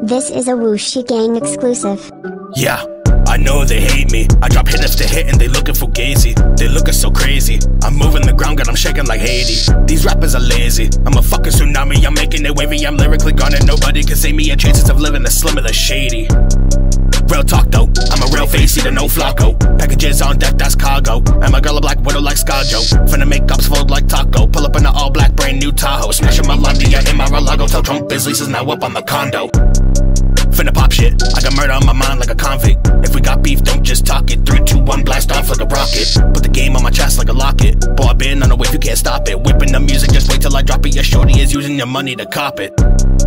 This is a Whooshie Gang exclusive. Yeah, I know they hate me. I drop hit after hit and they looking for Gazy. They looking so crazy. I'm moving the ground, God, I'm shaking like Haiti. These rappers are lazy. I'm a fucking tsunami, I'm making it wavy. I'm lyrically gone and nobody can save me. And chances of living the slim of the shady. Real talk though, I'm a real face eater, no flaco. Packages on deck, that's cargo. And my girl a black widow like Scarjo. Finna make ups fold like taco. Pull up in an all black brand new Tahoe. Smashing my Landia in my Relago. Tell Trump his lease is now up on the condo. Finna pop shit, I got murder on my mind like a convict. If we got beef, don't just talk it. 3, 2, 1, blast off like a rocket. Put the game on my chest like a locket. Boy, I been on the wave, you can't stop it. Whipping the music, just wait till I drop it. Your shorty is using your money to cop it.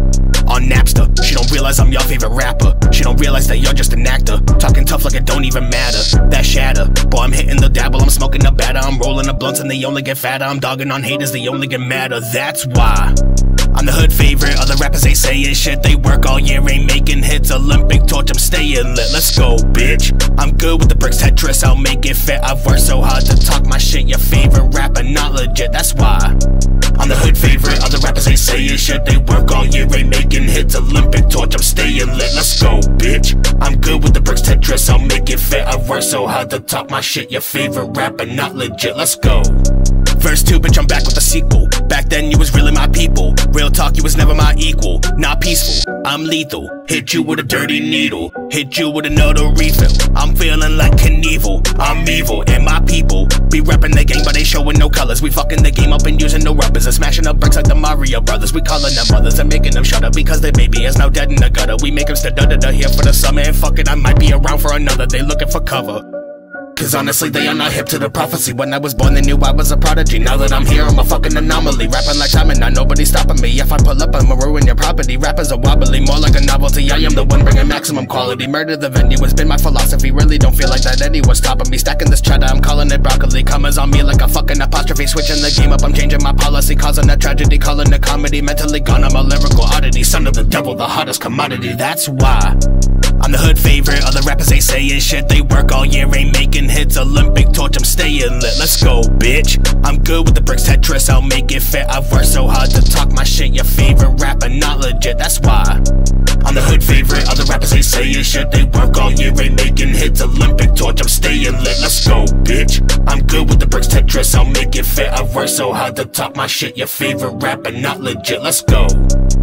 On Napster, she don't realize I'm your favorite rapper. She don't realize that you're just an actor. Talking tough like it don't even matter. That shatter, boy, I'm hitting the dabble. I'm smoking the batter, I'm rolling the blunts and they only get fatter. I'm dogging on haters, they only get madder. That's why I'm the hood favorite. Other rappers ain't saying shit. They work all year, ain't making hits. Olympic torch, I'm staying lit. Let's go, bitch. I'm good with the bricks Tetris, I'll make it fit. I've worked so hard to talk my shit. Your favorite rapper, not legit. That's why I'm the hood favorite. Other rappers ain't saying shit. They work all year, ain't making hits. Olympic torch, I'm staying lit. Let's go, bitch. I'm good with the bricks Tetris, I'll make it fit. I've worked so hard to talk my shit. Your favorite rapper, not legit. Let's go. Verse 2, bitch, I'm back with the sequel. Back then, you was really my people. Real talk, you was never my equal. Not peaceful, I'm lethal. Hit you with a dirty needle. Hit you with another refill. I'm feeling like Knievel. I'm evil, and my people be repping the game, but they showing no colors. We fucking the game up and using no rubbers. And smashing up bricks like the Mario Brothers. We calling them mothers and making them shut up because their baby is now dead in the gutter. We make them da-da-da here for the summer, and fuck it, I might be around for another. They looking for cover. Cause honestly, they are not hip to the prophecy. When I was born, they knew I was a prodigy. Now that I'm here, I'm a fucking anomaly. Rapping like Simon, now nobody's stopping me. If I pull up, I'ma ruin your property. Rappers are wobbly, more like a novelty. I am the one bringing maximum quality. Murder the venue has been my philosophy. Really don't feel like that anyone's stopping me. Stacking this cheddar, I'm calling it broccoli. Commas on me like a fucking apostrophe. Switching the game up, I'm changing my policy. Causing a tragedy, calling it comedy. Mentally gone, I'm a lyrical oddity. Son of the devil, the hottest commodity. That's why I'm the hood favorite. Other rappers ain't saying shit. They work all year, ain't making hits. Olympic torch, I'm staying lit. Let's go, bitch. I'm good with the bricks Tetris, I'll make it fit. I've worked so hard to talk my shit. Your favorite rapper, not legit. That's why I'm the hood favorite. Other rappers ain't saying shit. They work all year, ain't making hits. Olympic torch, I'm staying lit. Let's go, bitch. I'm good with the bricks Tetris, I'll make it fit. I've worked so hard to talk my shit. Your favorite rapper, not legit. Let's go.